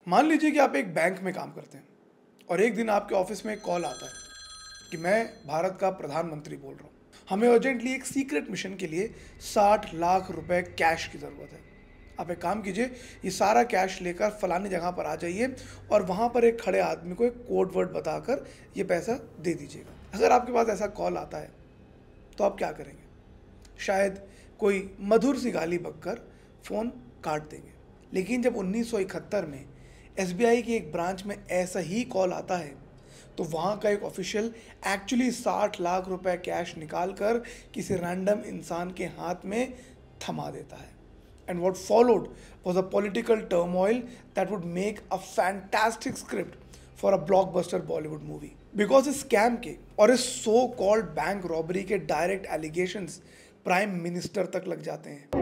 मान लीजिए कि आप एक बैंक में काम करते हैं और एक दिन आपके ऑफिस में एक कॉल आता है कि मैं भारत का प्रधानमंत्री बोल रहा हूँ, हमें अर्जेंटली एक सीक्रेट मिशन के लिए 60 लाख रुपए कैश की ज़रूरत है। आप एक काम कीजिए, ये सारा कैश लेकर फलानी जगह पर आ जाइए और वहाँ पर एक खड़े आदमी को एक कोड वर्ड बताकर ये पैसा दे दीजिएगा। अगर आपके पास ऐसा कॉल आता है तो आप क्या करेंगे? शायद कोई मधुर सी गाली बककर फ़ोन काट देंगे। लेकिन जब 1971 में एसबीआई की एक ब्रांच में ऐसा ही कॉल आता है तो वहाँ का एक ऑफिशियल एक्चुअली 60 लाख रुपए कैश निकाल कर किसी रैंडम इंसान के हाथ में थमा देता है। And what followed was a political turmoil that would make a fantastic script for a blockbuster Bollywood movie. Because इस स्कैम के और इस सो कॉल्ड बैंक रॉबरी के डायरेक्ट एलिगेशंस प्राइम मिनिस्टर तक लग जाते हैं।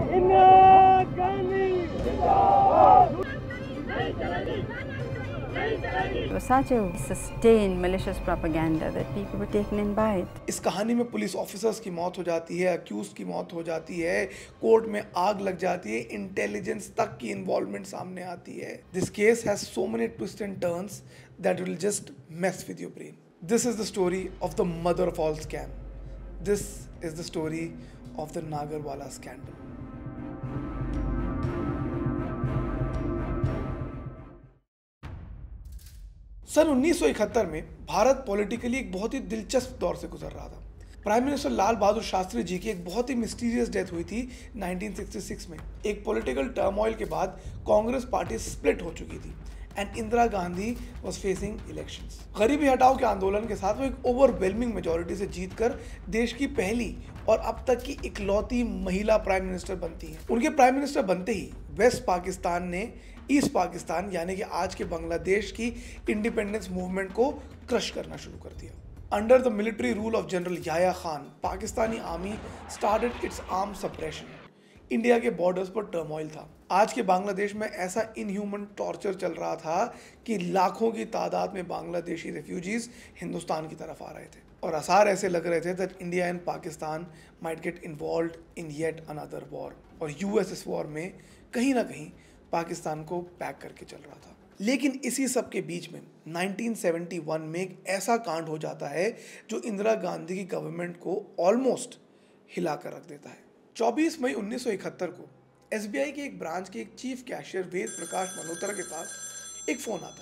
It was such a sustained malicious propaganda that people were taken in by it. इस कहानी में पुलिस ऑफिसर्स की मौत हो जाती है, अक्यूज की मौत हो जाती है, कोर्ट में आग लग जाती है, इंटेलिजेंस तक की इन्वॉल्वमेंट सामने आती है। This case has so many twists and turns that will just mess with your brain. This is the story of the mother of all scam. This is the story of the Nagarwala scandal. सन 1971 में Bharat politically एक बहुत ही दिलचस्प दौर से गुजर रहा था। प्राइम मिनिस्टर लाल बहादुर शास्त्री जी की एक बहुत ही मिस्टीरियस डेथ हुई थी 1966 में। एक पॉलिटिकल टर्मोइल के बाद कांग्रेस पार्टी स्प्लिट हो चुकी थी and Indira Gandhi was facing elections. गरीबी हटाओ के आंदोलन के साथ वो एक ओवरवेलमिंग मेजोरिटी से जीतकर देश की पहली और अब तक की इकलौती महिला प्राइम मिनिस्टर बनती हैं। उनके प्राइम मिनिस्टर बनते ही वेस्ट पाकिस्तान ने ईस्ट पाकिस्तान यानी कि आज के बांग्लादेश की इंडिपेंडेंस मूवमेंट को क्रश करना शुरू कर दिया। Under the military rule of general Yahya Khan, Pakistani army started its arm suppression. India के बॉर्डर्स पर टर्मोइल था। आज के बांग्लादेश में ऐसा इनह्यूमन टॉर्चर चल रहा था कि लाखों की तादाद में बांग्लादेशी रेफ्यूजीज हिंदुस्तान की तरफ आ रहे थे और आसार ऐसे लग रहे थे that India and Pakistan might get involved in yet another war. और यूएस इस वॉर में कहीं ना कहीं पाकिस्तान को पैक करके चल रहा था। लेकिन इसी सब के बीच में 1971 में एक ऐसा कांड हो जाता है जो इंदिरा गांधी की गवर्नमेंट को ऑलमोस्ट हिला कर रख देता है। 24 मई 1971 को एसबीआई के एक ब्रांच के एक चीफ कैशियर वेद प्रकाश मल्होत्रा के पास एक फ़ोन आता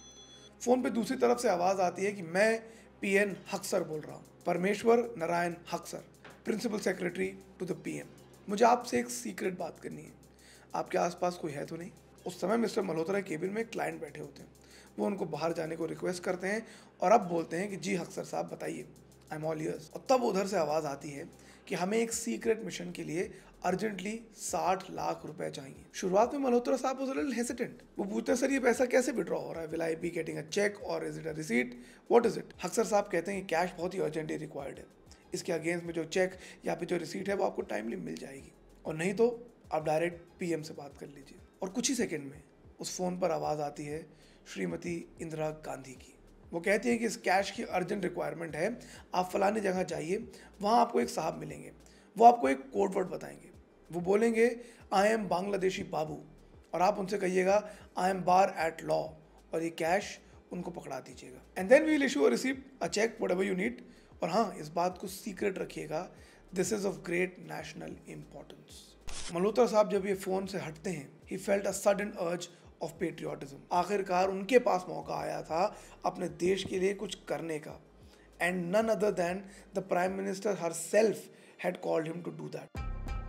है। फ़ोन पे दूसरी तरफ से आवाज़ आती है कि मैं पीएन हक्सर बोल रहा हूँ, Parmeshwar Narayan Haksar, principal secretary to the PM. मुझे आपसे एक सीक्रेट बात करनी है। आपके आसपास कोई है तो नहीं? उस समय मिस्टर मल्होत्रा के केबिन में एक क्लाइंट बैठे होते हैं। वो उनको बाहर जाने को रिक्वेस्ट करते हैं और अब बोलते हैं कि जी हक्सर साहब बताइए, आई एम ऑल ईयर्स। और तब उधर से आवाज़ आती है कि हमें एक सीक्रेट मिशन के लिए अर्जेंटली 60 लाख रुपए चाहिए। शुरुआत में मल्होत्रा साहब वाज अ लिटिल हेसिटेंट। वो पूछते हैं सर ये पैसा कैसे विड्रॉ हो रहा है? Will I be getting a cheque और is it a receipt? What is it? Haksar साहब कहते हैं कि कैश बहुत ही अर्जेंटली रिक्वायर्ड है। इसके अगेंस्ट में जो चेक या फिर जो रिसीट है वो आपको टाइमली मिल जाएगी, और नहीं तो आप डायरेक्ट पीएम से बात कर लीजिए। और कुछ ही सेकंड में उस फ़ोन पर आवाज़ आती है श्रीमती इंदिरा गांधी की। वो कहती हैं कि इस कैश की अर्जेंट रिक्वायरमेंट है, आप फलानी जगह जाइए, वहाँ आपको एक साहब मिलेंगे, वो आपको एक कोड वर्ड बताएंगे। वो बोलेंगे आई एम बांग्लादेशी बाबू, और आप उनसे कहिएगा I am bar at law, और ये कैश उनको पकड़ा दीजिएगा। And then we will issue a receipt, a cheque, whatever you need. और हाँ, इस बात को सीक्रेट रखिएगा, this is of great national importance. Malhotra साहब जब ये फ़ोन से हटते हैं, he felt a sudden urge of patriotism. आखिरकार उनके पास मौका आया था अपने देश के लिए कुछ करने का, and none other than the prime minister herself had called him to do that.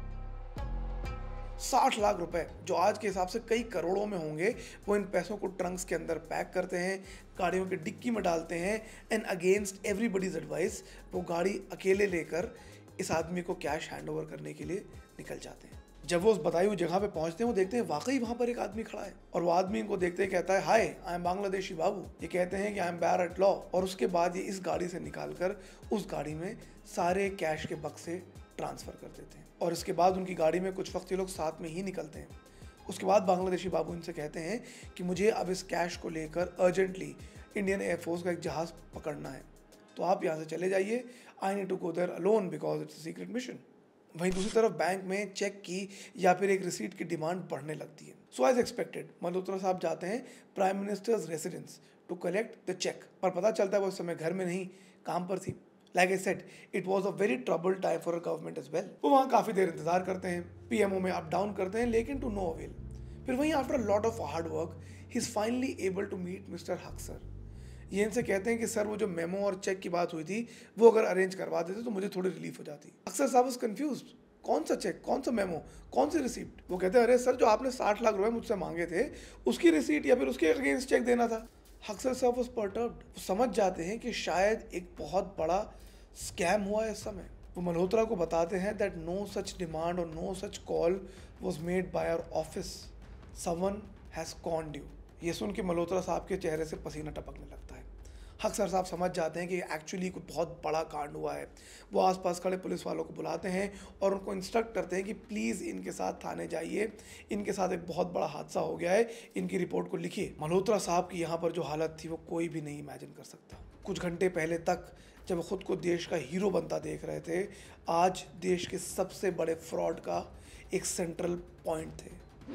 60 lakh रुपए जो आज के हिसाब से कई करोड़ों में होंगे, वो इन पैसों को ट्रंक्स के अंदर पैक करते हैं, गाड़ियों की डिक्की में डालते हैं, एंड अगेंस्ट एवरीबडीज एडवाइस वो गाड़ी अकेले लेकर इस आदमी को कैश हैंड ओवर करने के लिए निकल जाते हैं। जब वो उस बताई हुई जगह पे पहुंचते हैं, वो देखते हैं वाकई वहां पर एक आदमी खड़ा है, और वो आदमी इनको देखते ही कहता है हाय आई एम बांग्लादेशी बाबू। ये कहते हैं कि I am bar at law, और उसके बाद ये इस गाड़ी से निकालकर उस गाड़ी में सारे कैश के बक्से ट्रांसफ़र कर देते हैं, और इसके बाद उनकी गाड़ी में कुछ वक्त ये लोग साथ में ही निकलते हैं। उसके बाद बांग्लादेशी बाबू इनसे कहते हैं कि मुझे अब इस कैश को लेकर अर्जेंटली इंडियन एयरफोर्स का एक जहाज़ पकड़ना है, तो आप यहाँ से चले जाइए, I need to go there alone because it's a secret mission. वहीं दूसरी तरफ बैंक में चेक की या फिर एक रिसीट की डिमांड बढ़ने लगती है। सो एज एक्सपेक्टेड मल्होत्रा साहब जाते हैं prime minister's residence to collect the cheque, पर पता चलता है वो उस समय घर में नहीं, काम पर थी। Like I said, it was a very trouble time for a government as well. वो वहाँ काफ़ी देर इंतजार करते हैं, पीएमओ में अप डाउन करते हैं, लेकिन टू नो अवेल। फिर वहीं after a lot of hard work he is finally able to meet mister Haksar. ये इनसे कहते हैं कि सर वो जो मेमो और चेक की बात हुई थी वो अगर अरेंज करवा देते तो मुझे थोड़ी रिलीफ हो जाती। अक्सर साहब इज कंफ्यूज, कौन सा चेक, कौन सा मेमो, कौन सी रिसीप्ट? वो कहते हैं अरे सर जो आपने 60 लाख रुपए मुझसे मांगे थे उसकी रिसीट या फिर उसके अगेंस्ट चेक देना था। अक्सर साहब वाज पर्टर्ब्ड, वो समझ जाते हैं कि शायद एक बहुत बड़ा स्कैम हुआ है इस समय। वो मल्होत्रा को बताते हैं दैट नो सच डिमांड और no such call was made by our office, someone has conned you. ये सुन के मल्होत्रा साहब के चेहरे से पसीना टपकने लगता है। अक्सर साहब समझ जाते हैं कि एक्चुअली कोई बहुत बड़ा कांड हुआ है। वो आसपास खड़े पुलिस वालों को बुलाते हैं और उनको इंस्ट्रक्ट करते हैं कि प्लीज़ इनके साथ थाने जाइए, इनके साथ एक बहुत बड़ा हादसा हो गया है, इनकी रिपोर्ट को लिखिए। मल्होत्रा साहब की यहाँ पर जो हालत थी वो कोई भी नहीं इमेजिन कर सकता। कुछ घंटे पहले तक जब वो खुद को देश का हीरो बनता देख रहे थे, आज देश के सबसे बड़े फ्रॉड का एक सेंट्रल पॉइंट थे।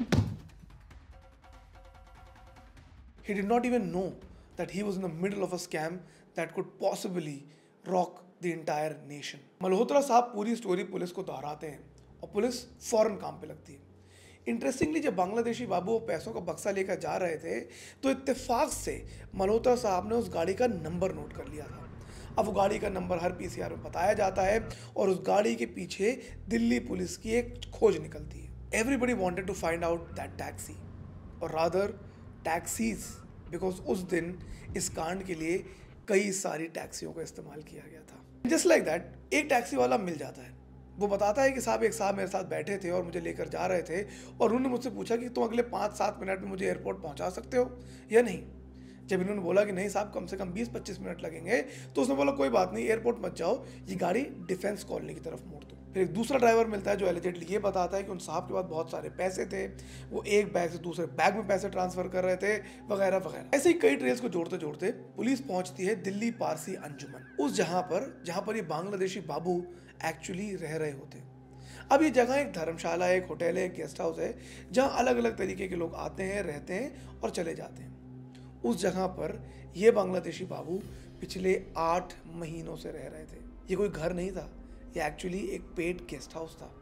He did not even know that he was in the middle of a scam that could possibly rock the entire nation. Malhotra साहब पूरी स्टोरी पुलिस को दोहराते हैं और पुलिस फौरन काम पे लगती है। इंटरेस्टिंगली जब बांग्लादेशी बाबू वो पैसों का बक्सा लेकर जा रहे थे तो इत्तेफाक से मल्होत्रा साहब ने उस गाड़ी का नंबर नोट कर लिया था। अब वो गाड़ी का नंबर हर पीसीआर में बताया जाता है और उस गाड़ी के पीछे दिल्ली पुलिस की एक खोज निकलती है। Everybody wanted to find out that taxi और रादर टैक्सीज, बिकॉज उस दिन इस कांड के लिए कई सारी टैक्सियों का इस्तेमाल किया गया था। जस्ट लाइक दैट एक टैक्सी वाला मिल जाता है। वो बताता है कि साहब एक साहब मेरे साथ बैठे थे और मुझे लेकर जा रहे थे और उन्होंने मुझसे पूछा कि तुम अगले 5-7 मिनट में मुझे एयरपोर्ट पहुंचा सकते हो या नहीं। जब इन्होंने बोला कि नहीं साहब कम से कम 20-25 मिनट लगेंगे तो उसने बोला कोई बात नहीं, एयरपोर्ट मत जाओ, ये गाड़ी डिफेंस कॉलोनी की तरफ मोड़ दो। फिर एक दूसरा ड्राइवर मिलता है जो एलिजेडली ये बताता है कि उन साहब के पास बहुत सारे पैसे थे, वो एक बैग से दूसरे बैग में पैसे ट्रांसफर कर रहे थे वगैरह वगैरह। ऐसे ही कई ट्रेल्स को जोड़ते जोड़ते पुलिस पहुंचती है दिल्ली पारसी अंजुमन, उस जहां पर ये बांग्लादेशी बाबू एक्चुअली रह रहे होते। अब ये जगह एक धर्मशाला, एक होटल है, एक गेस्ट हाउस है जहां अलग अलग तरीके के लोग आते हैं, रहते हैं और चले जाते हैं। उस जगह पर ये बांग्लादेशी बाबू पिछले 8 महीनों से रह रहे थे। ये कोई घर नहीं था, ये एक्चुअली एक पेड गेस्ट हाउस था।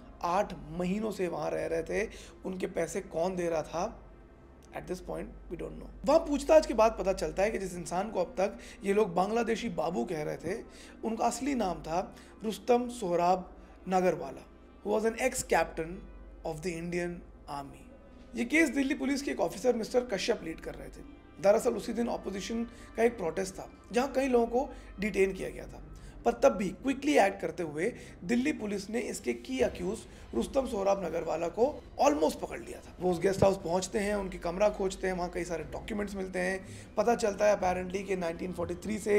8 महीनों से वहाँ रह रहे थे। उनके पैसे कौन दे रहा था at this point we don't know. वहाँ पूछताछ के बाद पता चलता है कि जिस इंसान को अब तक ये लोग बांग्लादेशी बाबू कह रहे थे उनका असली नाम था Rustom Sohrab Nagarwala, who was an ex captain of the Indian army. ये केस दिल्ली पुलिस के एक ऑफिसर मिस्टर कश्यप लीड कर रहे थे। दरअसल उसी दिन ऑपोजिशन का एक प्रोटेस्ट था जहां कई लोगों को डिटेन किया गया था, पर तब भी क्विकली एक्ट करते हुए दिल्ली पुलिस ने इसके की अक्यूज रुस्तम सोहराब नगरवाला को ऑलमोस्ट पकड़ लिया था। वो उस गेस्ट हाउस पहुंचते हैं, उनकी कमरा खोजते हैं, वहाँ कई सारे डॉक्यूमेंट्स मिलते हैं। पता चलता है अपेरेंटली कि 1943 से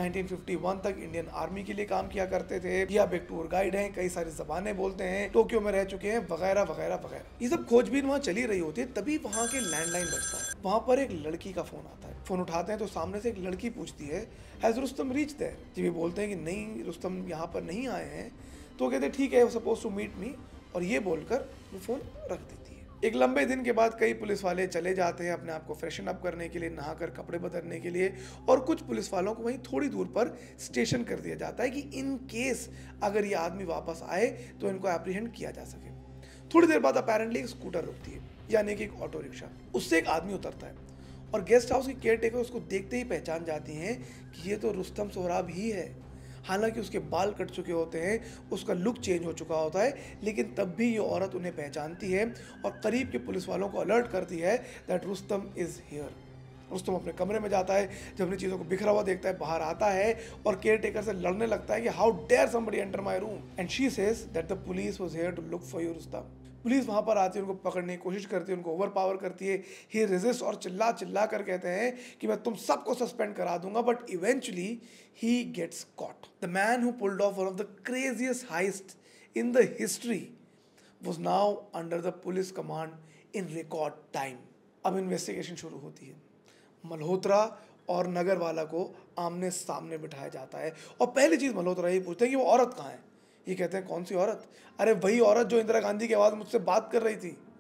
1951 तक इंडियन आर्मी के लिए काम किया करते थे, या एक टूर गाइड हैं, कई सारी जबानें बोलते हैं, टोक्यो में रह चुके हैं वगैरह वगैरह वगैरह। ये सब खोजबीन वहाँ चली रही होती है, तभी वहाँ के लैंडलाइन बजता है। वहाँ पर एक लड़की का फोन आता है। फोन उठाते हैं तो सामने से एक लड़की पूछती है हैज रुस्तम रीच देयर। जब ये बोलते हैं कि नहीं रुस्तम यहाँ पर नहीं आए हैं तो कहते हैं ठीक है, सपोज टू मीट मी, और ये बोलकर वो फ़ोन रख देती है। एक लंबे दिन के बाद कई पुलिस वाले चले जाते हैं अपने आप को फ्रेशन अप करने के लिए, नहाकर कपड़े बदलने के लिए, और कुछ पुलिस वालों को वहीं थोड़ी दूर पर स्टेशन कर दिया जाता है कि इन केस अगर ये आदमी वापस आए तो इनको एप्रीहेंड किया जा सके। थोड़ी देर बाद अपेरेंटली एक स्कूटर रुकती है, यानी कि एक ऑटो रिक्शा। उससे एक आदमी उतरता है और गेस्ट हाउस की केयर टेकर उसको देखते ही पहचान जाती हैं कि ये तो रुस्तम सोहराब ही है। हालांकि उसके बाल कट चुके होते हैं, उसका लुक चेंज हो चुका होता है, लेकिन तब भी ये औरत उन्हें पहचानती है और करीब के पुलिस वालों को अलर्ट करती है that Rustom is here. Rustom अपने कमरे में जाता है, जब अपनी चीज़ों को बिखरा हुआ देखता है, बाहर आता है और केयर टेकर से लड़ने लगता है कि how dare somebody enter my room and she says that the police was here to look for you Rustom. Police वहाँ पर आती है, उनको पकड़ने की कोशिश करती है, उनको ओवर पावर करती है। ही रेजिस्ट और चिल्ला चिल्ला कर कहते हैं कि मैं तुम सबको सस्पेंड करा दूंगा, but eventually he gets caught. The man who pulled off one of the craziest heist in the history was now under the police command in record time. अब इन्वेस्टिगेशन शुरू होती है। मल्होत्रा और नगरवाला को आमने सामने बिठाया जाता है और पहली चीज़ मल्होत्रा ये पूछते हैं कि वो औरत कहाँ है। ये कहते हैं कौन सी औरत? अरे वही औरत जो इंदिरा गांधी के आवाज़ मुझसे बात कर रही थी।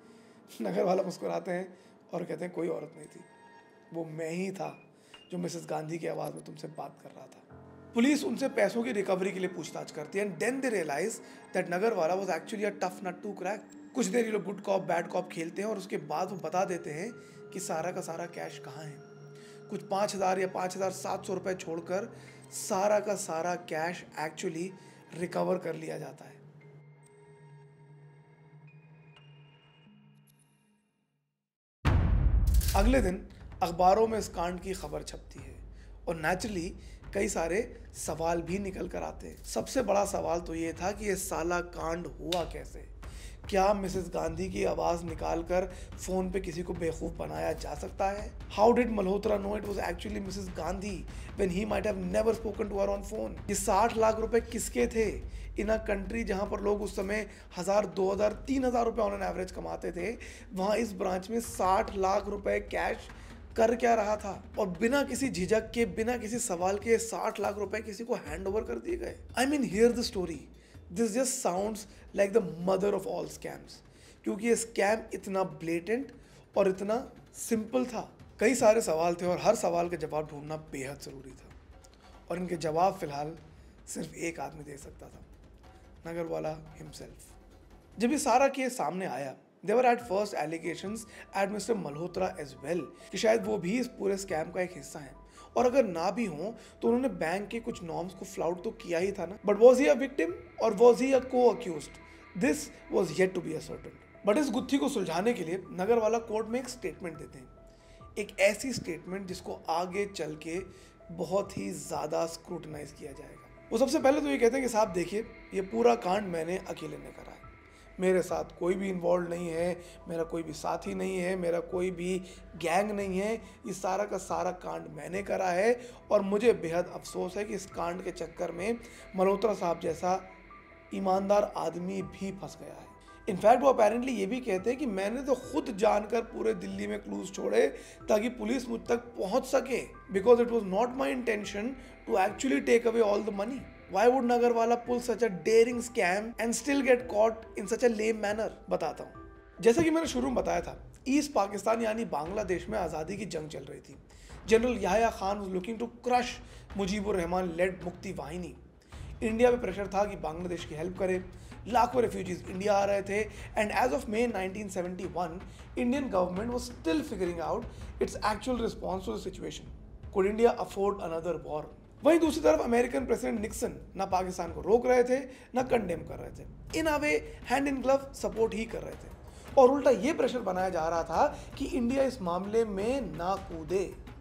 नगर वाला मुस्कुराते हैं और कहते हैं कोई औरत नहीं थी, वो मैं ही था जो मिसेस गांधी की आवाज़ में तुमसे बात कर रहा था। पुलिस उनसे पैसों की रिकवरी के लिए पूछताछ करती है and then they realise that Nagarwala was actually a tough nut to crack. कुछ देर ये लोग गुड कॉप बैड कॉप खेलते हैं और उसके बाद वो बता देते हैं कि सारा का सारा कैश कहाँ है। कुछ 5,000 या 5,700 रुपये छोड़कर सारा का सारा कैश एक्चुअली रिकवर कर लिया जाता है। अगले दिन अखबारों में इस कांड की खबर छपती है और नेचुरली कई सारे सवाल भी निकल कर आते हैं। सबसे बड़ा सवाल तो ये था कि ये साला कांड हुआ कैसे। क्या मिसेस गांधी की आवाज़ निकालकर फ़ोन पे किसी को बेवकूफ़ बनाया जा सकता है? How did Malhotra know it was actually Mrs Gandhi when he might have never spoken to her on phone? ये 60 लाख रुपए किसके थे इन अ कंट्री जहां पर लोग उस समय 1,000, 2,000, 3,000 रुपए ऑन एन एवरेज कमाते थे? वहां इस ब्रांच में 60 लाख रुपए कैश कर क्या रहा था और बिना किसी झिझक के, बिना किसी सवाल के 60 लाख रुपए किसी को हैंड ओवर कर दिए गए। I mean here the story, this just sounds like the mother of all scams, क्योंकि ये स्कैम इतना ब्लेटेंट और इतना सिंपल था। कई सारे सवाल थे और हर सवाल का जवाब ढूंढना बेहद ज़रूरी था और इनके जवाब फिलहाल सिर्फ एक आदमी दे सकता था, नगरवाला हिमसेल्फ। जब ये सारा केस सामने आया, there were at first allegations at Mr. Malhotra as well कि शायद वो भी इस पूरे स्कैम का एक हिस्सा हैं, और अगर ना भी हों तो उन्होंने बैंक के कुछ नॉर्म्स को फ्लाउट तो किया ही था ना। But was he a victim और was he a co accused? This was yet to be ascertain. But इस गुत्थी को सुलझाने के लिए नगरवाला कोर्ट में एक स्टेटमेंट देते हैं, एक ऐसी स्टेटमेंट जिसको आगे चल के बहुत ही ज़्यादा स्क्रूटनाइज किया जाएगा। वो सबसे पहले तो ये कहते हैं कि साहब देखिए, ये पूरा कांड मैंने अकेले ने करा है, मेरे साथ कोई भी इन्वॉल्व नहीं है, मेरा कोई भी साथी नहीं है, मेरा कोई भी गैंग नहीं है, ये सारा का सारा कांड मैंने करा है और मुझे बेहद अफसोस है कि इस कांड के चक्कर में मल्होत्रा साहब जैसा ईमानदार आदमी भी फंस गया है। इनफैक्ट वो अपेरेंटली ये भी कहते हैं कि मैंने तो खुद जानकर पूरे दिल्ली में क्लूज छोड़े ताकि पुलिस मुझ तक पहुंच सके, because it was not my intention to actually take away all the money. Why would Nagarwala pull such a daring scam and still get caught in such a lame manner? बताता हूँ। जैसा कि मैंने शुरू में बताया था, ईस्ट पाकिस्तान यानी बांग्लादेश में आज़ादी की जंग चल रही थी। General Yahya Khan was looking to crush Mujibur Rahman led Mukti वाहिनी। इंडिया पे प्रेशर था कि बांग्लादेश की हेल्प करे। लाखों रेफ्यूजीज इंडिया आ रहे थे and as of May 1971 Indian government was still figuring out its actual response to the situation. Could India afford another war? वहीं दूसरी तरफ अमेरिकन प्रेसिडेंट निक्सन ना पाकिस्तान को रोक रहे थे ना कंडेम कर रहे थे, in a way hand in glove support ही कर रहे थे, और उल्टा ये प्रेशर बनाया जा रहा था कि इंडिया इस मामले में ना कूदे।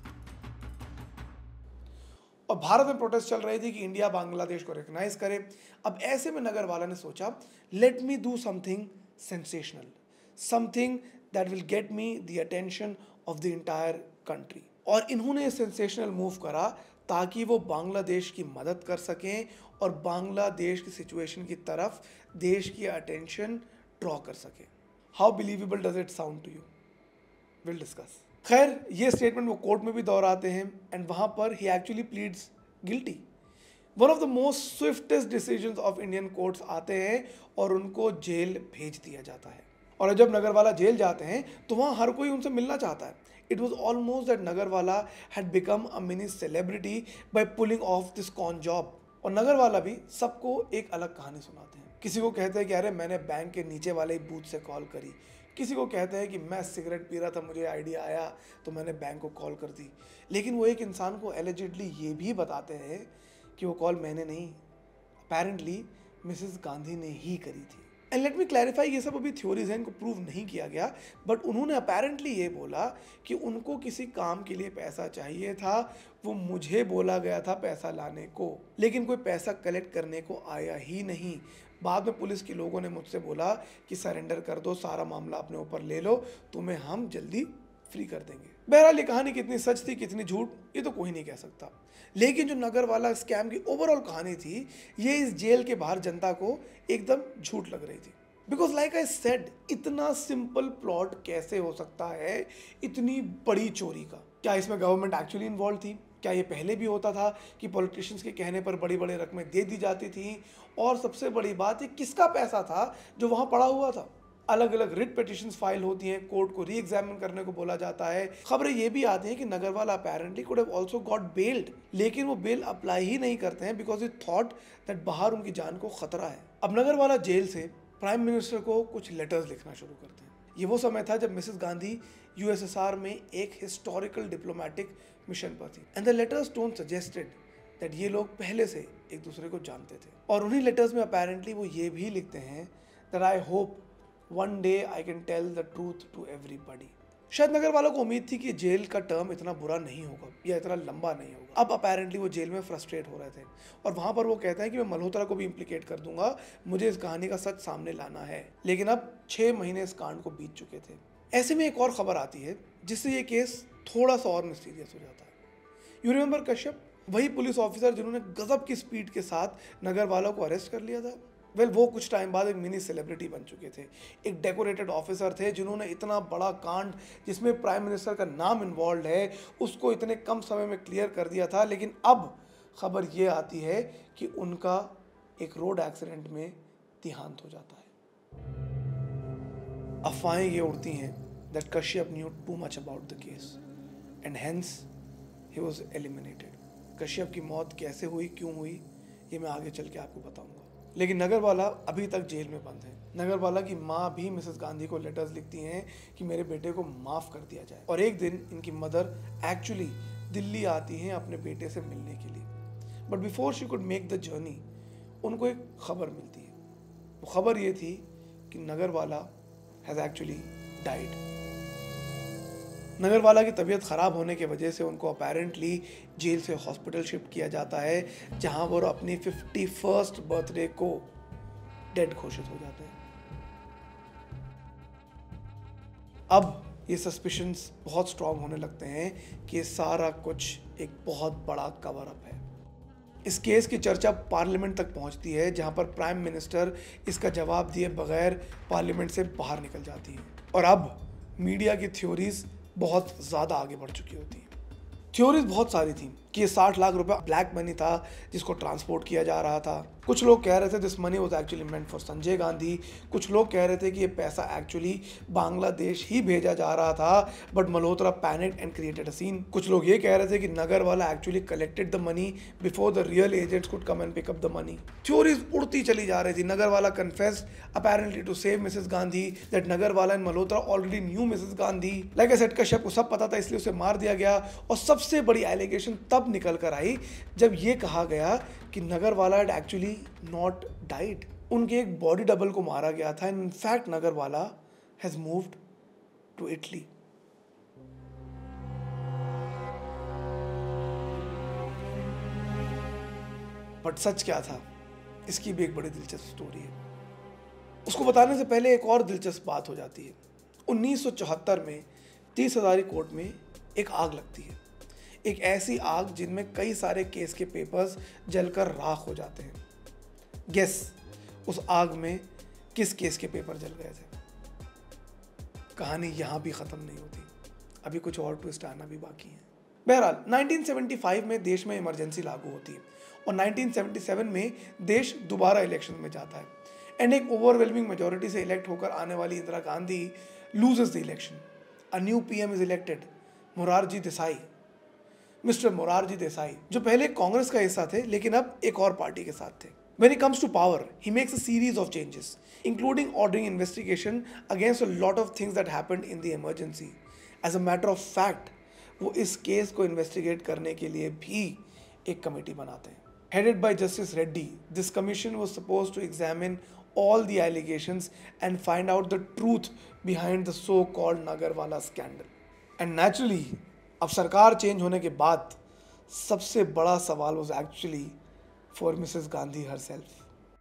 और भारत में प्रोटेस्ट चल रही थी कि इंडिया बांग्लादेश को रिकॉग्नाइज करे। अब ऐसे में नगरवाला ने सोचा, let me do something sensational, something that will get me the attention of the entire country. और इन्होंने सेंसेशनल मूव करा ताकि वो बांग्लादेश की मदद कर सकें और बांग्लादेश की सिचुएशन की तरफ देश की अटेंशन ड्रॉ कर सकें। How believable does it sound to you? Will discuss. खैर, ये स्टेटमेंट वो कोर्ट में भी दोहराते हैं एंड वहाँ पर he actually pleads guilty. One of the most swiftest decisions of Indian courts आते हैं और उनको जेल भेज दिया जाता है। और जब नगरवाला जेल जाते हैं तो वहाँ हर कोई उनसे मिलना चाहता है। It was almost that Nagarwala had become a mini celebrity by pulling off this con job. और नगरवाला भी सबको एक अलग कहानी सुनाते हैं। किसी को कहते हैं कि अरे मैंने बैंक के नीचे वाले बूथ से कॉल करी, किसी को कहते हैं कि मैं सिगरेट पी रहा था, मुझे आइडिया आया तो मैंने बैंक को कॉल कर दी। लेकिन वो एक इंसान को एलिजिडली ये भी बताते हैं कि वो कॉल मैंने नहीं, अपेरेंटली मिसेस गांधी ने ही करी थी। एंड लेट मी क्लैरिफाई, ये सब अभी थ्योरीज हैं, इनको प्रूव नहीं किया गया, बट उन्होंने अपेरेंटली ये बोला कि उनको किसी काम के लिए पैसा चाहिए था, वो मुझे बोला गया था पैसा लाने को, लेकिन कोई पैसा कलेक्ट करने को आया ही नहीं। बाद में पुलिस के लोगों ने मुझसे बोला कि सरेंडर कर दो, सारा मामला अपने ऊपर ले लो, तुम्हें हम जल्दी फ्री कर देंगे। बहरहाल ये कहानी कितनी सच थी कितनी झूठ ये तो कोई नहीं कह सकता, लेकिन जो नगरवाला स्कैम की ओवरऑल कहानी थी, ये इस जेल के बाहर जनता को एकदम झूठ लग रही थी। बिकॉज लाइक आई सेड, इतना सिंपल प्लॉट कैसे हो सकता है इतनी बड़ी चोरी का? क्या इसमें गवर्नमेंट एक्चुअली इन्वॉल्व थी? क्या ये पहले भी होता था कि पॉलिटिशियंस के कहने पर बड़ी बड़ी रकमें दे दी जाती थी? और सबसे बड़ी बात, ये किसका पैसा था जो वहाँ पड़ा हुआ था? अलग अलग रिट पिटिशंस फाइल होती हैं, कोर्ट को री एग्जामिन करने को बोला जाता है। खबरें ये भी आती हैं कि Nagarwala apparently could have also got bailed, लेकिन वो बेल अप्लाई ही नहीं करते हैं बिकॉज ही थॉट दैट बाहर उनकी जान को खतरा है। अब नगरवाला जेल से प्राइम मिनिस्टर को कुछ लेटर्स लिखना शुरू करते हैं। ये वो समय था जब मिसेस गांधी यूएसएसआर में एक हिस्टोरिकल डिप्लोमेटिक मिशन पर थी and the letters don't suggested that ये लोग पहले से एक दूसरे को जानते थे। और उन्हीं लेटर्स में अपेरेंटली वो ये भी लिखते हैं that I hope one day I can tell the truth to everybody. शायद नगरवाला को उम्मीद थी कि जेल का टर्म इतना बुरा नहीं होगा या इतना लंबा नहीं होगा। अब अपेरेंटली वो जेल में फ्रस्ट्रेट हो रहे थे और वहां पर वो कहते हैं कि मैं मल्होत्रा को भी इम्प्लीकेट कर दूंगा, मुझे इस कहानी का सच सामने लाना है। लेकिन अब 6 महीने इस कांड को बीत चुके थे। ऐसे में एक और खबर आती है जिससे ये केस थोड़ा सा और मिस्टीरियस हो जाता है। यू रिमेंबर कश्यप, वही पुलिस ऑफिसर जिन्होंने गजब की स्पीड के साथ नगरवाला को अरेस्ट कर लिया था। वेल वो कुछ टाइम बाद एक मिनी सेलिब्रिटी बन चुके थे, एक डेकोरेटेड ऑफिसर थे जिन्होंने इतना बड़ा कांड जिसमें प्राइम मिनिस्टर का नाम इन्वॉल्व है उसको इतने कम समय में क्लियर कर दिया था। लेकिन अब खबर ये आती है कि उनका एक रोड एक्सीडेंट में देहांत हो जाता है। अफवाहें ये उड़ती हैं that Kashyap knew too much about the case and hence he was eliminated. Kashyap की मौत कैसे हुई, क्यों हुई, ये मैं आगे चल के आपको बताऊंगा। लेकिन नगरवाला अभी तक जेल में बंद है। नगरवाला की माँ भी मिसेस गांधी को लेटर्स लिखती हैं कि मेरे बेटे को माफ़ कर दिया जाए। और एक दिन इनकी मदर एक्चुअली दिल्ली आती हैं अपने बेटे से मिलने के लिए। But before she could make the journey उनको एक खबर मिलती है। वो खबर ये थी कि Nagarwala has actually died. Nagarwala की तबीयत ख़राब होने की वजह से उनको अपेरेंटली जेल से हॉस्पिटल शिफ्ट किया जाता है जहां वो अपनी 51st बर्थडे को डेड घोषित हो जाते हैं। अब ये सस्पिशंस बहुत स्ट्रांग होने लगते हैं कि ये सारा कुछ एक बहुत बड़ा कवर अप है। इस केस की चर्चा पार्लियामेंट तक पहुंचती है जहां पर प्राइम मिनिस्टर इसका जवाब दिए बगैर पार्लियामेंट से बाहर निकल जाती है। और अब मीडिया की थ्योरीज बहुत ज़्यादा आगे बढ़ चुकी होती है। थ्योरीज बहुत सारी थी कि ये 60 लाख रुपए ब्लैक मनी था जिसको ट्रांसपोर्ट किया जा रहा था। कुछ लोग कह रहे थे this money was actually meant for Sanjay Gandhi. कुछ लोग कह रहे थे कि ये पैसा एक्चुअली बांग्लादेश ही भेजा जा रहा था but Malhotra panicked and created a scene. कुछ लोग ये कह रहे थे कि Nagarwala actually collected the money before the real agents could come and pick up the money. Theories उड़ती चली जा रही थी। Nagarwala confessed apparently to save Mrs Gandhi that Nagarwala and Malhotra already knew Mrs Gandhi. Like I said, Kashyap को सब पता था इसलिए उसे मार दिया गया। और सबसे बड़ी एलिगेशन तब निकल कर आई जब ये कहा गया कि Nagarwala had actually not died। उनके एक बॉडी डबल को मारा गया था। In fact Nagarwala has moved to Italy। But सच क्या था, इसकी भी एक बड़ी दिलचस्प स्टोरी है। उसको बताने से पहले एक और दिलचस्प बात हो जाती है। 1974 में 30 हज़ारी कोर्ट में एक आग लगती है। एक ऐसी आग जिनमें कई सारे केस के पेपर्स जलकर राख हो जाते हैं। गेस उस आग में किस केस के पेपर जल गए थे? कहानी यहाँ भी ख़त्म नहीं होती, अभी कुछ और ट्विस्ट आना भी बाकी है। बहरहाल 1975 में देश में इमरजेंसी लागू होती है और 1977 में देश दोबारा इलेक्शन में जाता है एंड एक ओवरवेलमिंग मेजोरिटी से इलेक्ट होकर आने वाली Indira Gandhi loses the election. A new PM is elected, Morarji Desai. Mister Morarji Desai जो पहले कांग्रेस का हिस्सा थे लेकिन अब एक और पार्टी के साथ थे। When he comes to power, he makes a series of changes, including ordering investigation against a lot of things that happened in the emergency. As a matter of fact, वो इस केस को investigate करने के लिए भी एक committee बनाते हैं। Headed by Justice Reddy, this commission was supposed to examine all the allegations and find out the truth behind the so-called Nagarwala scandal. And naturally, अब सरकार चेंज होने के बाद सबसे बड़ा सवाल was actually for Mrs. Gandhi herself.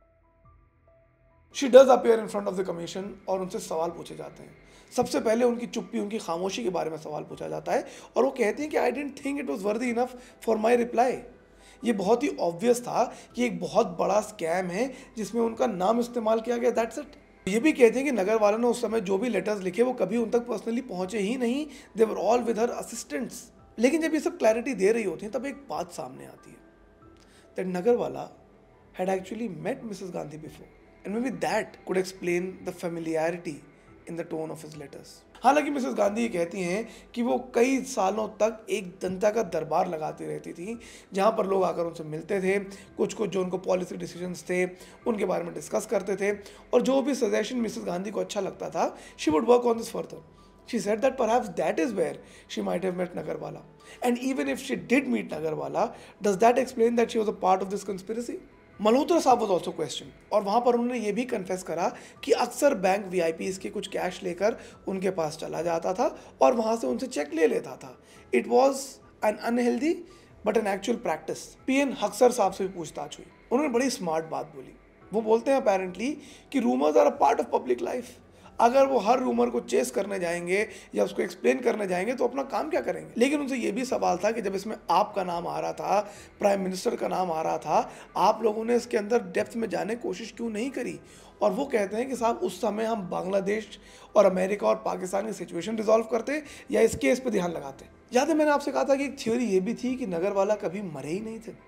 She does appear in front of the commission और उनसे सवाल पूछे जाते हैं। सबसे पहले उनकी चुप्पी, उनकी खामोशी के बारे में सवाल पूछा जाता है और वो कहती हैं कि I didn't think it was worthy enough for my reply. ये बहुत ही ऑब्वियस था कि एक बहुत बड़ा स्कैम है जिसमें उनका नाम इस्तेमाल किया गया, दैट्स इट। ये भी कहते हैं कि नगरवाला ने उस समय जो भी लेटर्स लिखे वो कभी उन तक पर्सनली पहुंचे ही नहीं, they were all with her assistants. लेकिन जब ये सब क्लैरिटी दे रही होती है तब एक बात सामने आती है that Nagarwala had actually met Mrs. Gandhi before, and maybe that could explain the familiarity in the tone of his letters. हालांकि मिसेस गांधी कहती हैं कि वो कई सालों तक एक जनता का दरबार लगाती रहती थी, जहां पर लोग आकर उनसे मिलते थे, कुछ जो उनको पॉलिसी डिसीजंस थे उनके बारे में डिस्कस करते थे, और जो भी सजेशन मिसेस गांधी को अच्छा लगता था, she would work on this further. She said that perhaps that is where she might have met Nagarwala. And even if she did meet Nagarwala, does that explain that she was a part of this conspiracy? Malhotra साहब was also question, और वहाँ पर उन्होंने ये भी confess करा कि अक्सर बैंक VIPs के कुछ कैश लेकर उनके पास चला जाता था और वहाँ से उनसे चेक ले लेता था. It was an unhealthy but an actual practice. PN Haksar साहब से भी पूछताछ हुई. उन्होंने बड़ी स्मार्ट बात बोली. वो बोलते हैं अपेरेंटली कि rumours are a part of public life. अगर वो हर रूमर को चेस करने जाएंगे या उसको एक्सप्लेन करने जाएंगे तो अपना काम क्या करेंगे. लेकिन उनसे ये भी सवाल था कि जब इसमें आपका नाम आ रहा था, प्राइम मिनिस्टर का नाम आ रहा था, आप लोगों ने इसके अंदर डेप्थ में जाने की कोशिश क्यों नहीं करी. और वो कहते हैं कि साहब उस समय हम बांग्लादेश और अमेरिका और पाकिस्तान की सिचुएशन रिजॉल्व करते या इस केस पर ध्यान लगाते. याद है मैंने आपसे कहा था कि एक थ्योरी ये भी थी कि नगरवाला कभी मरे ही नहीं थे.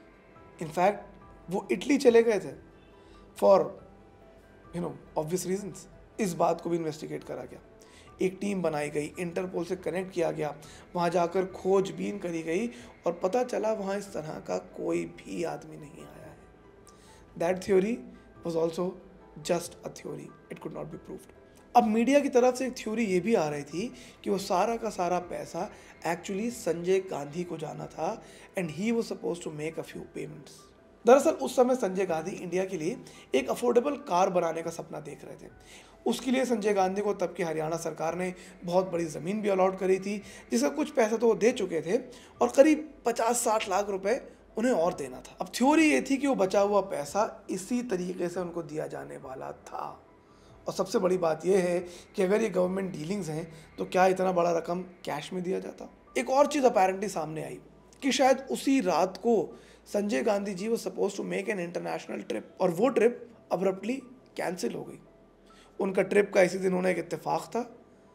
इनफैक्ट वो इटली चले गए थे फॉर ऑब्वियस रीजंस. इस बात को भी इन्वेस्टिगेट करा गया. एक टीम बनाई गई, इंटरपोल से कनेक्ट किया गया, वहाँ जाकर खोजबीन करी गई और पता चला वहाँ इस तरह का कोई भी आदमी नहीं आया है. That theory was also just a theory. It could not be proved. अब मीडिया की तरफ से एक थ्योरी ये भी आ रही थी कि वो सारा का सारा पैसा एक्चुअली संजय गांधी को जाना था and he was supposed to make a few payments. दरअसल उस समय संजय गांधी इंडिया के लिए एक अफोर्डेबल कार बनाने का सपना देख रहे थे. उसके लिए संजय गांधी को तब की हरियाणा सरकार ने बहुत बड़ी ज़मीन भी अलॉट करी थी, जिसका कुछ पैसा तो वो दे चुके थे और करीब 50-60 लाख रुपए उन्हें और देना था. अब थ्योरी ये थी कि वो बचा हुआ पैसा इसी तरीके से उनको दिया जाने वाला था. और सबसे बड़ी बात यह है कि अगर ये गवर्नमेंट डीलिंग्स हैं तो क्या इतना बड़ा रकम कैश में दिया जाता. एक और चीज़ अपेरेंटली सामने आई कि शायद उसी रात को संजय गांधी जी वो suppose to make an international trip, और वो ट्रिप अब्रप्टली कैंसिल हो गई. उनका ट्रिप का इसी दिन होना एक इत्तेफाक था.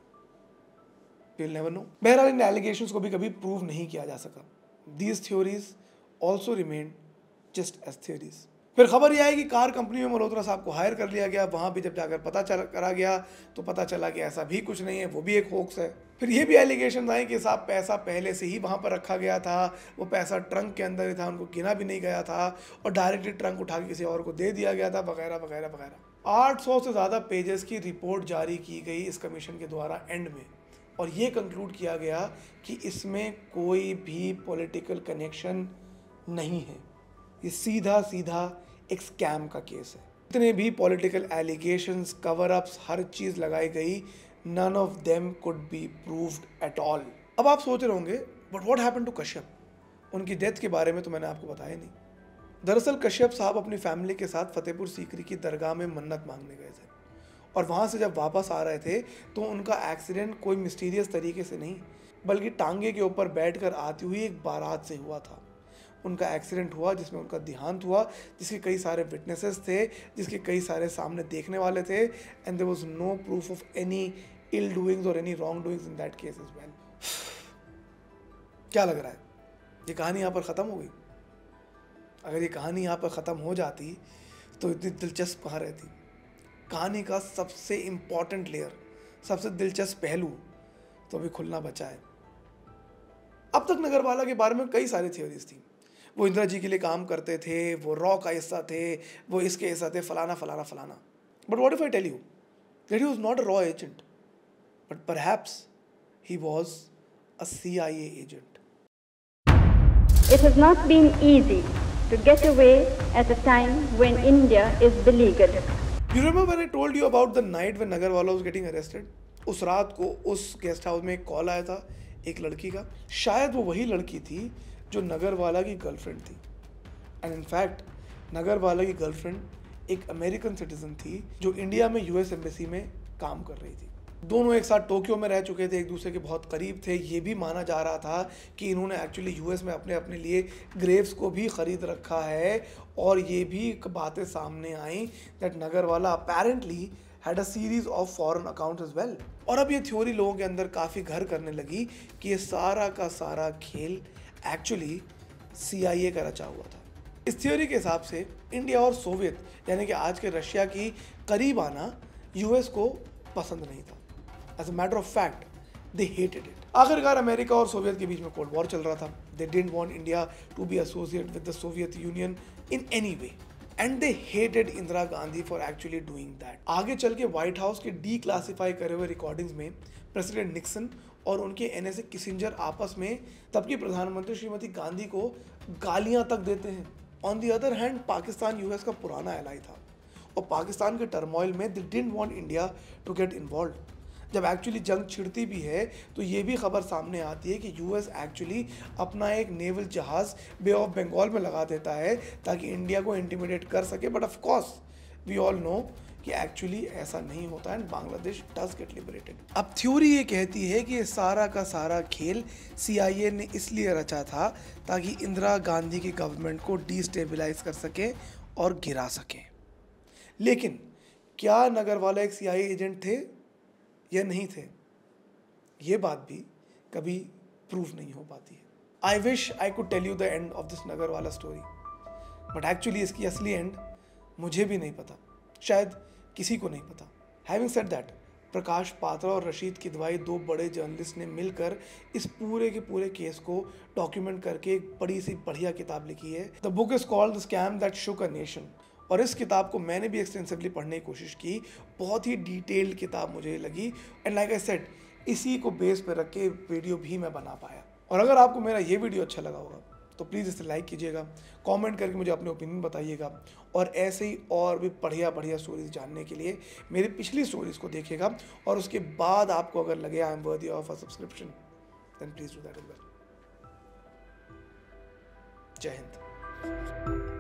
We'll never know. बहरहाल इन एलिगेशंस को भी कभी प्रूव नहीं किया जा सका. These theories also remain just as theories. फिर खबर यह आई कि कार कंपनी में मल्होत्रा साहब को हायर कर लिया गया. वहाँ भी जब जाकर पता करा गया तो पता चला कि ऐसा भी कुछ नहीं है, वो भी एक होक्स है. फिर ये भी एलिगेशन आए कि साहब पैसा पहले से ही वहाँ पर रखा गया था, वो पैसा ट्रंक के अंदर ही था, उनको गिना भी नहीं गया था और डायरेक्टली ट्रंक उठा के किसी और को दे दिया गया था, वगैरह वगैरह वगैरह. 800 से ज़्यादा पेजेस की रिपोर्ट जारी की गई इस कमीशन के द्वारा एंड में, और ये कंक्लूड किया गया कि इसमें कोई भी पॉलिटिकल कनेक्शन नहीं है. ये सीधा सीधा एक स्कैम का केस है. इतने भी पॉलिटिकल एलिगेशंस, कवर अप्स, हर चीज़ लगाई गई, none of them could be proved at all. अब आप सोच रहे होंगे but what happened to Kashyap. उनकी डेथ के बारे में तो मैंने आपको बताया नहीं. दरअसल कश्यप साहब अपनी फैमिली के साथ फतेहपुर सीकरी की दरगाह में मन्नत मांगने गए थे, और वहाँ से जब वापस आ रहे थे तो उनका एक्सीडेंट कोई मिस्टीरियस तरीके से नहीं बल्कि टांगे के ऊपर बैठकर आती हुई एक बारात से हुआ था. उनका एक्सीडेंट हुआ जिसमें उनका देहांत हुआ, जिसके कई सारे विटनेसेस थे, जिसके कई सारे सामने देखने वाले थे, and there was no proof of any ill doings और any wrong doings in that case as well. क्या लग रहा है, ये कहानी यहाँ पर ख़त्म हो गई? अगर ये कहानी यहाँ पर ख़त्म हो जाती तो इतनी दिलचस्प कहाँ रहती. कहानी का सबसे इम्पॉर्टेंट लेयर, सबसे दिलचस्प पहलू तो अभी खुलना बचा है. अब तक नगरवाला के बारे में कई सारी थ्योरीज थी. वो इंदिरा जी के लिए काम करते थे, वो रॉ का हिस्सा थे, वो इसके हिस्सा थे, फलाना फलाना फलाना. But what if I tell you that he was not a रॉ agent, but perhaps he was a CIA agent. It has not been easy to get away at a time when India is beleaguered. You remember when I told you about the night when Nagarwala was getting arrested? उस रात को उस guest house में एक call आया था एक लड़की का. शायद वो वही लड़की थी जो नगरवाला की गर्लफ्रेंड थी. एंड इनफैक्ट नगरवाला की गर्लफ्रेंड एक अमेरिकन सिटीजन थी जो इंडिया में US एम्बेसी में काम कर रही थी. दोनों एक साथ टोक्यो में रह चुके थे, एक दूसरे के बहुत करीब थे. ये भी माना जा रहा था कि इन्होंने एक्चुअली US में अपने लिए ग्रेव्स को भी ख़रीद रखा है, और ये भी बातें सामने आई that Nagarwala apparently had a series of foreign accounts as well. और अब ये थ्योरी लोगों के अंदर काफ़ी घर करने लगी कि ये सारा का सारा खेल एक्चुअली CIA का रचा हुआ था. इस थ्योरी के हिसाब से इंडिया और सोवियत यानी कि आज के रशिया की करीब आना US को पसंद नहीं था। As a matter of fact they hated it. आखिरकार अमेरिका और सोवियत के बीच में कोल्ड वॉर चल रहा था। They didn't want India to be associated with the Soviet Union in any way and they hated Indira Gandhi for actually doing that. आगे चल के व्हाइट हाउस के डीक्लासिफाई करे हुए रिकॉर्डिंग्स में प्रेसिडेंट निक्सन और उनके एनएसए किसिंजर आपस में तब की प्रधानमंत्री श्रीमती गांधी को गालियां तक देते हैं। On the other hand Pakistan US का पुराना एलाई था और पाकिस्तान के टर्मोइल में they didn't want India to get involve. जब एक्चुअली जंग छिड़ती भी है तो ये भी खबर सामने आती है कि यूएस एक्चुअली अपना एक नेवल जहाज बे ऑफ बंगाल में लगा देता है ताकि इंडिया को इंटिमिडेट कर सके। But of course we all know कि एक्चुअली ऐसा नहीं होता and Bangladesh does get liberated. अब थ्योरी ये कहती है कि ये सारा का सारा खेल CIA ने इसलिए रचा था ताकि इंदिरा गांधी की गवर्नमेंट को डिस्टेबलाइज कर सके और गिरा सके। लेकिन क्या नगरवाला एक CIA एजेंट थे या नहीं थे, ये बात भी कभी प्रूव नहीं हो पाती है। I wish I could tell you the end of this Nagarwala story, but actually इसकी असली एंड मुझे भी नहीं पता, शायद किसी को नहीं पता। Having said that, Prakash Patra और रशीद किदवाई, दो बड़े जर्नलिस्ट ने मिलकर इस पूरे के पूरे केस को डॉक्यूमेंट करके एक बड़ी सी बढ़िया किताब लिखी है। The book is called the scam that shook a nation. और इस किताब को मैंने भी एक्सटेंसिवली पढ़ने की कोशिश की, बहुत ही डिटेल्ड किताब मुझे लगी एंड लाइक आई सेड इसी को बेस पे रख के वीडियो भी मैं बना पाया। और अगर आपको मेरा ये वीडियो अच्छा लगा होगा तो प्लीज़ इसे लाइक कीजिएगा, कमेंट करके मुझे अपने ओपिनियन बताइएगा और ऐसे ही और भी बढ़िया बढ़िया स्टोरीज जानने के लिए मेरी पिछली स्टोरीज को देखिएगा और उसके बाद आपको अगर लगे I am worthy of a subscription then please do that as well. जय हिंद।